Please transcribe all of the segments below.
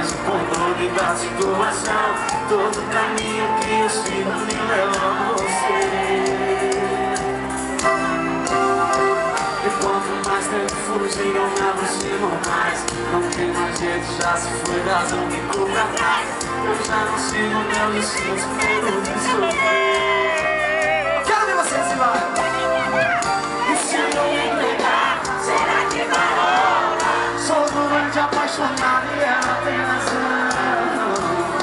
mais o controle da situação. Todo caminho que eu sigo me leva a você. E quanto mais tempo fugir, eu me aproximo mais. Não tem mais jeito, já se foi, razão me cobra atrás. Eu já não sigo meus instintos, medo de sofrer. Quero ver você se vai. E se eu me entregar, será que vai rolar? Sou doente, apaixonado e ela tem razão.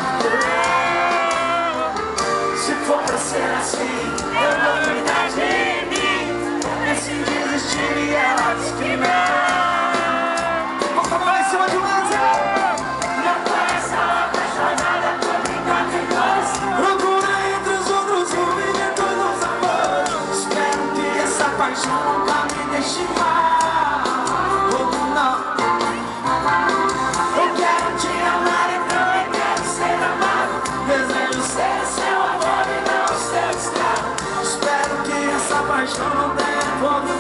Se for pra ser assim, eu vou cuidar de mim. Esse desistir e ela diz que não. Vamos tocar em cima de uma Não conhece a apaixonada por brincar de nós. procura entre os outros o movimento dos amores. Espero que essa paixão nunca me deixe mal. Não, Eu quero te amar e também quero ser amado. Desejo ser seu amor e não seu escravo. espero que essa paixão não tenha como